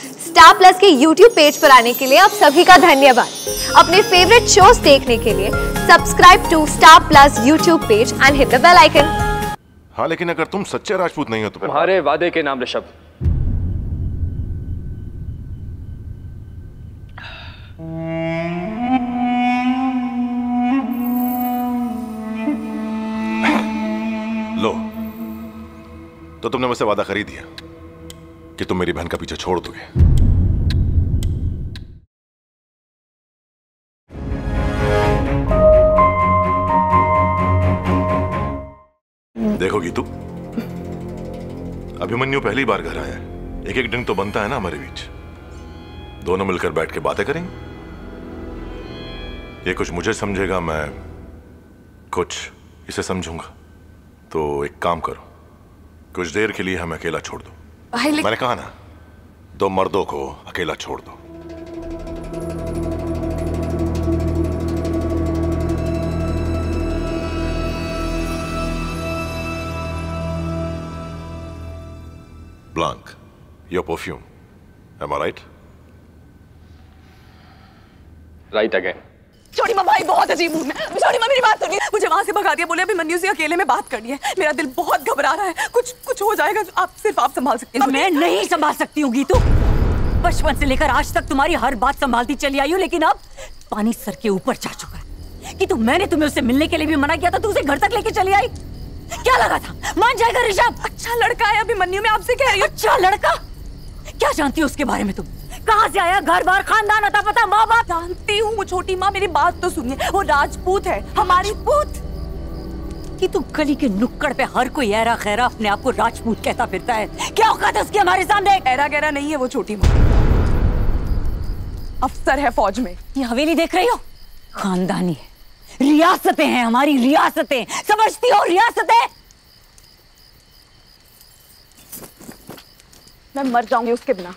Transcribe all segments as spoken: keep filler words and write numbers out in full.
Star Plus के YouTube page पर आने के लिए आप सभी का धन्यवाद। अपने फेवरेट शोज देखने के लिए subscribe to Star Plus YouTube page and hit the bell icon. हाँ, लेकिन अगर तुम सच्चे राजपूत नहीं हो तो तुम्हारे वादे के नाम ऋषभ। लो, तो तुमने मुझसे वादा कर ही दिया कि तुम मेरी बहन का पीछे छोड़ दोगे। देखो गीतू, अभिमन्यु पहली बार घर आया है। एक एक दिन तो बनता है ना हमारे बीच, दोनों मिलकर बैठ के बातें करेंगे। ये कुछ मुझे समझेगा, मैं कुछ इसे समझूंगा। तो एक काम करो, कुछ देर के लिए हमें अकेला छोड़ दो। मैंने कहा ना, दो मर्दों को अकेला छोड़ दो। Blanc, your perfume. Am I right? Right again. छोटी माँ भाई बहुत अजीब मूड में। छोटी माँ मेरी बात सुनिए, मुझे वहाँ से भगा दिया, बोले अभिमन्यु से अकेले में बात करनी है। मेरा दिल बहुत घबरा रहा है, कुछ कुछ हो जाएगा। आप सिर्फ आप संभाल सकती हैं। मैं नहीं संभाल सकती हूँ गीतू। बचपन से लेकर आज तक तुम्हारी हर बात संभालती चली आई हूँ, लेकिन अब पानी सर के ऊपर जा चुका है। कि तुम मैंने तुम्हें उससे मिलने के लिए भी मना किया था, तू उसे घर तक लेके चली आई। क्या लगा था मान जाएगा ऋषभ? अच्छा लड़का है अभिमन्यु, मैं आपसे कह रही हूँ। अच्छा लड़का? क्या जानती हो उसके बारे में तुम? कहाँ से आया, घर बार खानदान अता पता माँ बाप? जानती हूँ छोटी माँ, मेरी बात तो सुनिए। वो राजपूत है, हमारी पूत। कि तुम गली के नुक्कड़ पे हर कोई ऐरा खैरा अपने आप को राजपूत कहता फिरता है। क्या औकात है उसकी हमारे सामने? ऐरा गहरा नहीं है वो छोटी माँ, अफसर है फौज में। ये हवेली देख रही हो? खानदानी है, रियासतें हैं हमारी, रियासतें। समझती हो रियासतें? मैं मर जाऊंगी उसके बिना।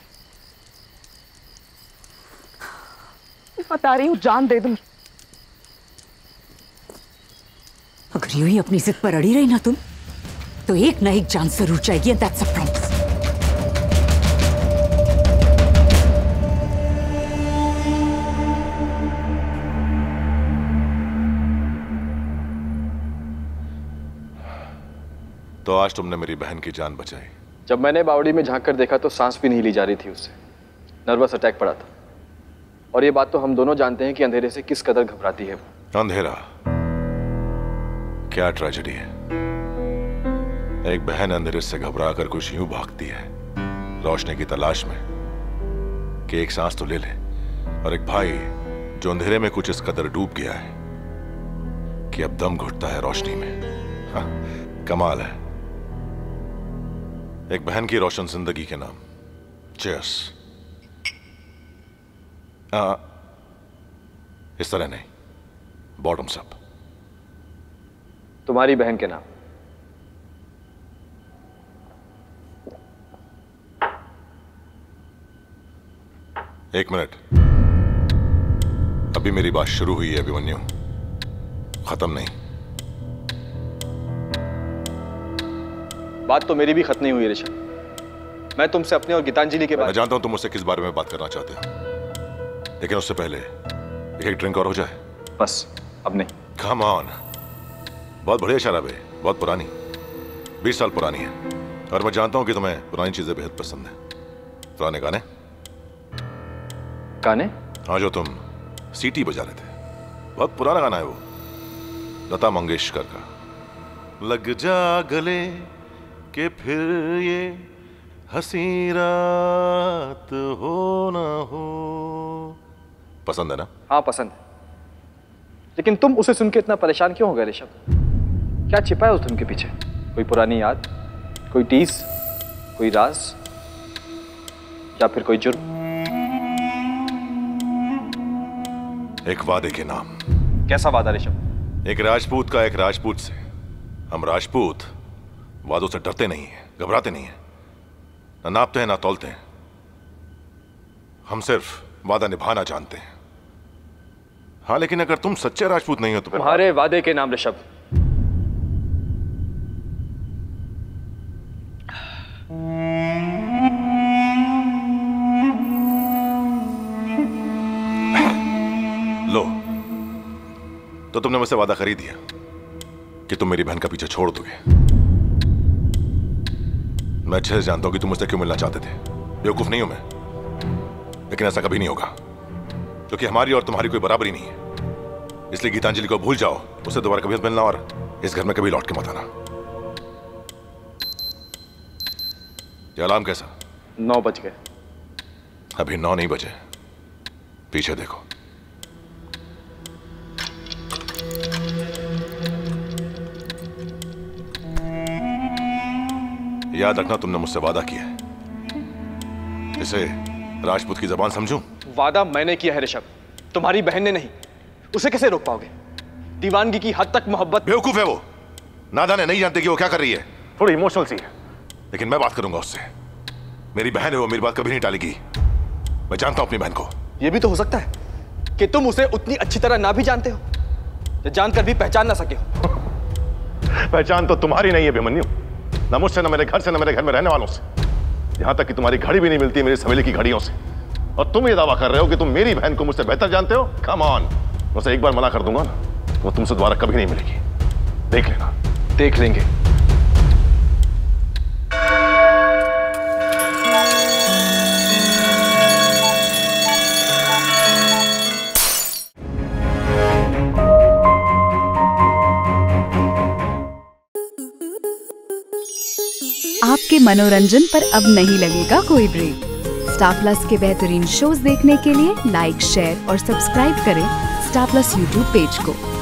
बता रही हूँ, जान दे दूं। अगर यूं ही अपनी जिद पर अड़ी रही ना तुम, तो एक ना एक जान जरूर जाएगी। That's a promise. तो आज तुमने मेरी बहन की जान बचाई। जब मैंने बावड़ी में झांक कर देखा तो सांस भी नहीं ली जा रही थी उससे। नर्वस अटैक पड़ा था। और ये बात तो हम दोनों जानते हैं कि अंधेरे से किस कदर घबराती है वो। अंधेरा क्या ट्रेजेडी है। एक बहन अंधेरे से घबरा कर कुछ यूं भागती है रोशनी की तलाश में कि एक सांस तो ले ले, और एक भाई जो अंधेरे में कुछ इस कदर डूब गया है कि अब दम घुटता है रोशनी में। हाँ, कमाल है। एक बहन की रोशन जिंदगी के नाम। चीयर्स। आ, इस तरह नहीं, बॉटम्स अप। तुम्हारी बहन के नाम। एक मिनट, अभी मेरी बात शुरू हुई है अभिमन्यु, खत्म नहीं। बात तो मेरी भी खत्म नहीं हुई ऋषभ। मैं तुमसे अपने और गीतांजलि के बारे मैं जानता हूं तुम मुझसे किस बारे में बात करना चाहते हो, लेकिन उससे पहले एक, एक ड्रिंक और हो जाए। बस अब नहीं। कम ऑन, बहुत बढ़िया शराब है, बहुत पुरानी, बीस साल पुरानी है। और मैं जानता हूं कि तुम्हें पुरानी चीजें बेहद पसंद है। पुराने गाने गाने? हाँ, जो तुम सीटी बजा रहे थे, बहुत पुराना गाना है वो, लता मंगेशकर का। लग जा गले के फिर ये हंसी रात हो ना हो। पसंद है ना? हाँ पसंद है। लेकिन तुम उसे सुन के इतना परेशान क्यों हो गए ऋषभ? क्या छिपा है उस धुन के पीछे? कोई पुरानी याद, कोई टीस, कोई राज, या फिर कोई जुर्म? एक वादे के नाम। कैसा वादा ऋषभ? एक राजपूत का एक राजपूत से। हम राजपूत वादों से डरते नहीं हैं, घबराते नहीं हैं, ना नापते हैं ना तौलते हैं। हम सिर्फ वादा निभाना जानते हैं। हाँ, लेकिन अगर तुम सच्चे राजपूत नहीं हो तो तुम्हारे वादे के नाम ऋषभ। तो तुमने मुझसे वादा कर ही दिया कि तुम मेरी बहन का पीछे छोड़ दोगे। मैं अच्छे से जानता हूं कि तुम मुझसे क्यों मिलना चाहते थे। बेवकूफ नहीं हूं मैं, लेकिन ऐसा कभी नहीं होगा क्योंकि हमारी और तुम्हारी कोई बराबरी नहीं है। इसलिए गीतांजलि को भूल जाओ, उससे दोबारा कभी मत मिलना और इस घर में कभी लौट के मत आना। ये अलार्म कैसा? नौ बज गए। अभी नौ नहीं बजे, पीछे देखो। याद रखना तुमने मुझसे वादा किया है। इसे राजपूत की जबान समझूं? वादा मैंने किया है ऋषभ, तुम्हारी बहन ने नहीं। उसे कैसे रोक पाओगे? दीवानगी की हद तक मोहब्बत। बेवकूफ है वो, नादान है, नहीं जानते कि वो क्या कर रही है। थोड़ी इमोशनल सी है, लेकिन मैं बात करूंगा उससे। मेरी बहन है वो, मेरी बात कभी नहीं टालेगी। मैं जानता हूं अपनी बहन को। यह भी तो हो सकता है कि तुम उसे उतनी अच्छी तरह ना भी जानते हो या जानकर भी पहचान ना सके हो। पहचान तो तुम्हारी नहीं है अभिमन्यु, ना मुझसे, ना मेरे घर से, ना मेरे घर में रहने वालों से। यहां तक कि तुम्हारी घड़ी भी नहीं मिलती है मेरी सवेले की घड़ियों से। और तुम ये दावा कर रहे हो कि तुम मेरी बहन को मुझसे बेहतर जानते हो? कम ऑन, मुझसे एक बार मना कर दूंगा ना, वो तुमसे दोबारा कभी नहीं मिलेगी। देख लेना। देख लेंगे। आपके मनोरंजन पर अब नहीं लगेगा कोई ब्रेक। स्टार प्लस के बेहतरीन शोज देखने के लिए लाइक, शेयर और सब्सक्राइब करें स्टार प्लस यूट्यूब पेज को।